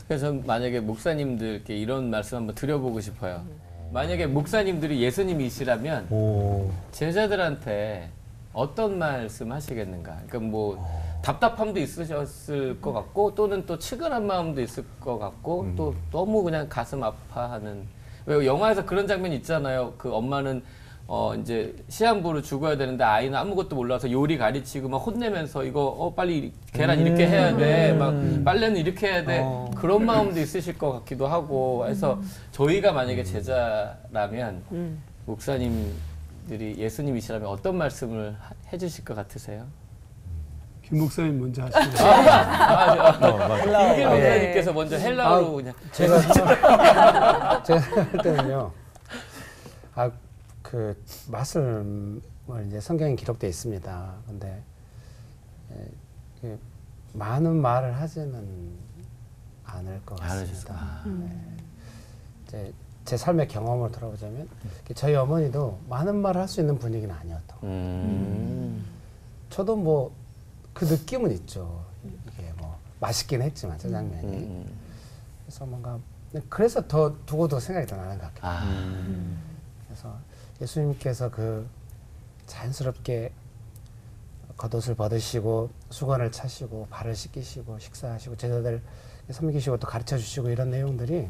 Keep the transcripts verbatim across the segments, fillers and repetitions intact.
그래서 전 만약에 목사님들께 이런 말씀 한번 드려보고 싶어요. 만약에 목사님들이 예수님이시라면 오. 제자들한테 어떤 말씀 하시겠는가? 그러니까 뭐 답답함도 있으셨을 것 같고 또는 또 측은한 마음도 있을 것 같고 음. 또 너무 그냥 가슴 아파하는. 왜 영화에서 그런 장면 있잖아요. 그 엄마는 어 이제 시한부로 죽어야 되는데 아이는 아무것도 몰라서 요리 가르치고 막 혼내면서 이거 어 빨리 계란 이렇게 해야 돼, 막 빨래는 이렇게 해야 돼. 어. 그런 마음도 있으실 것 같기도 하고 해서 저희가 만약에 제자라면 음. 목사님들이 예수님이시라면 어떤 말씀을 하- 해주실 것 같으세요? 김 목사님 먼저 하시죠. 아, 저, 어, 맞아. 김길 헬라어. 목사님께서 먼저 헬라어로 아, 그냥 제가 생각- 제가 생각할 때는요. 아, 그 말씀을 이제 성경에 기록되어 있습니다. 근데 예, 그 많은 말을 하지는 않을 것 같습니다. 아, 네. 이제 제 삶의 경험을 돌아보자면 저희 어머니도 많은 말을 할 수 있는 분위기는 아니었던. 음. 저도 뭐 그 느낌은 있죠. 이게 뭐 맛있긴 했지만 짜장면이. 음. 그래서 뭔가 그래서 더 두고 더 생각이 더 나는 것 같아요. 아. 그래서 예수님께서 그 자연스럽게 겉옷을 벗으시고 수건을 차시고 발을 씻기시고 식사하시고 제자들 섬기시고 또 가르쳐 주시고 이런 내용들이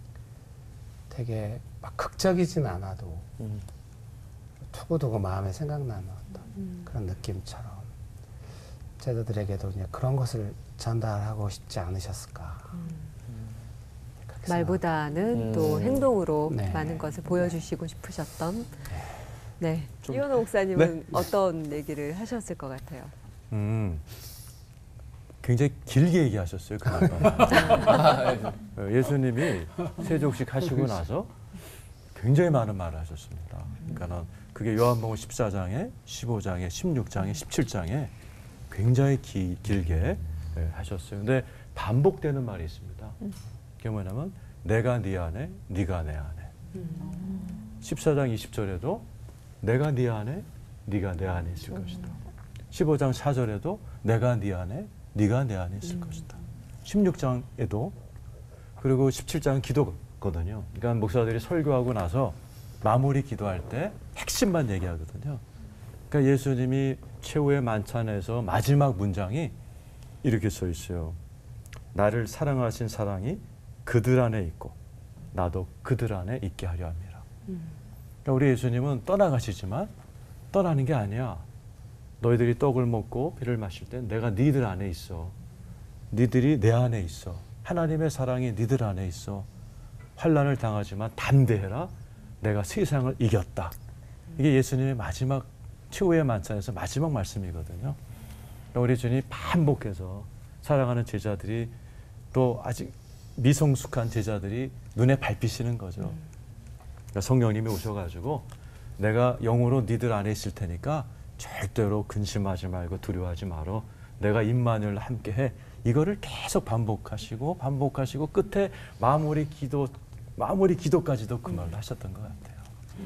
되게 막 극적이진 않아도 음. 두고두고 마음에 생각나는 어떤 음. 그런 느낌처럼 제자들에게도 이제 그런 것을 전달하고 싶지 않으셨을까. 그렇게 말보다는 음. 또 행동으로 네. 많은 것을 보여주시고 싶으셨던. 네. 좀- 이현호 목사님은 네. 어떤 얘기를 하셨을 것 같아요? 음, 굉장히 길게 얘기하셨어요. 그날 밤. 어, 예수님이 세족식 하시고 나서 굉장히 많은 말을 하셨습니다. 그러니까는 그게 요한복음 십사 장에 십오 장에 십육 장에 십칠 장에 굉장히 기, 길게 예, 하셨어요. 근데 반복되는 말이 있습니다. 그게 뭐냐면 내가 네 안에, 네가 내 안에. 십사 장 이십 절에도 내가 네 안에, 네가 내 안에 있을 것이다. 십오 장 사 절에도 내가 네 안에, 네가 내 안에 있을 것이다. 십육 장에도 그리고 십칠 장은 기도거든요. 그러니까 목사들이 설교하고 나서 마무리 기도할 때 핵심만 얘기하거든요. 그러니까 예수님이 최후의 만찬에서 마지막 문장이 이렇게 써 있어요. 나를 사랑하신 사랑이 그들 안에 있고 나도 그들 안에 있게 하려 합니다. 그러니까 우리 예수님은 떠나가시지만 떠나는 게 아니야. 너희들이 떡을 먹고 피를 마실 때 내가 니들 안에 있어. 니들이 내 안에 있어. 하나님의 사랑이 니들 안에 있어. 환난을 당하지만 담대해라. 내가 세상을 이겼다. 이게 예수님의 마지막 최후의 만찬에서 마지막 말씀이거든요. 그러니까 우리 주님이 반복해서 사랑하는 제자들이 또 아직 미성숙한 제자들이 눈에 밟히시는 거죠. 그러니까 성령님이 오셔가지고 내가 영으로 니들 안에 있을 테니까 절대로 근심하지 말고 두려워하지 말어. 내가 임마누엘 함께 해. 이거를 계속 반복하시고 반복하시고 끝에 마무리 기도 마무리 기도까지도 그 말을 하셨던 것 같아요.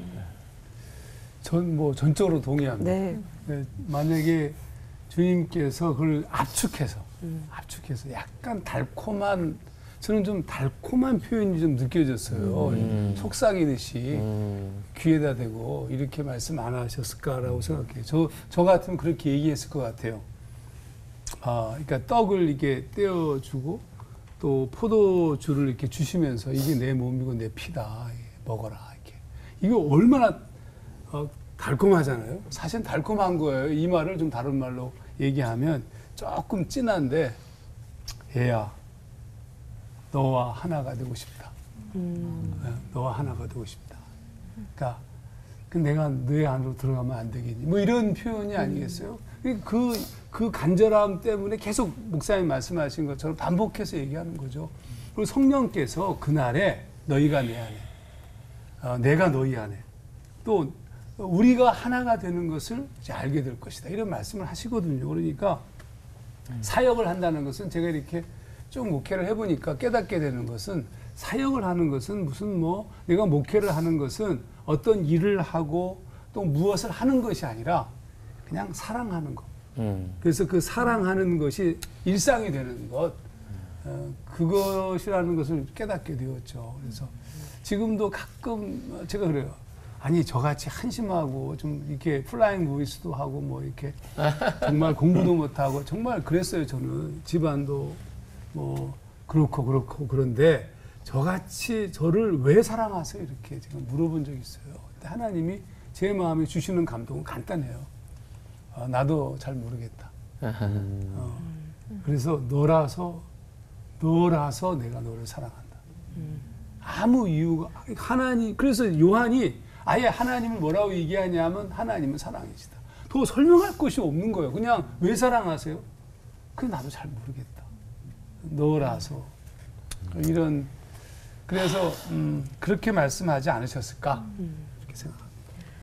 전 뭐 전적으로 동의합니다. 네. 네, 만약에 주님께서 그걸 압축해서 음. 압축해서 약간 달콤한 저는 좀 달콤한 표현이 좀 느껴졌어요. 음. 속삭이듯이 음. 귀에다 대고 이렇게 말씀 안 하셨을까라고 생각해요. 저, 저 같으면 그렇게 얘기했을 것 같아요. 아, 그러니까 떡을 이렇게 떼어주고 또 포도주를 이렇게 주시면서 이게 내 몸이고 내 피다. 먹어라. 이렇게. 이게 얼마나 어, 달콤하잖아요. 사실 달콤한 거예요. 이 말을 좀 다른 말로 얘기하면 조금 진한데 얘야 너와 하나가 되고 싶다. 음. 어, 너와 하나가 되고 싶다. 그러니까 그 내가 너의 안으로 들어가면 안 되겠니? 뭐 이런 표현이 아니겠어요? 그, 그 간절함 때문에 계속 목사님 말씀하신 것처럼 반복해서 얘기하는 거죠. 그리고 성령께서 그날에 너희가 내 안에, 어, 내가 너희 안에, 또 우리가 하나가 되는 것을 이제 알게 될 것이다. 이런 말씀을 하시거든요. 그러니까 사역을 한다는 것은 제가 이렇게 쭉 목회를 해보니까 깨닫게 되는 것은 사역을 하는 것은 무슨 뭐 내가 목회를 하는 것은 어떤 일을 하고 또 무엇을 하는 것이 아니라 그냥 사랑하는 것. 음. 그래서 그 사랑하는 것이 일상이 되는 것. 어, 그것이라는 것을 깨닫게 되었죠. 그래서 지금도 가끔 제가 그래요. 아니 저같이 한심하고 좀 이렇게 플라잉 보이스도 하고 뭐 이렇게 정말 공부도 못하고 정말 그랬어요. 저는 집안도 뭐 그렇고 그렇고 그런데 저같이 저를 왜 사랑하세요? 이렇게 제가 물어본 적이 있어요. 근데 하나님이 제 마음에 주시는 감동은 간단해요. 어, 나도 잘 모르겠다. 어, 그래서 너라서 너라서 내가 너를 사랑한다. 아무 이유가 하나님 그래서 요한이 아예 하나님을 뭐라고 얘기하냐면 하나님은 사랑이시다. 더 설명할 것이 없는 거예요. 그냥 왜 사랑하세요? 그 나도 잘 모르겠다. 너라서 이런 그래서 음, 그렇게 말씀하지 않으셨을까 이렇게 생각.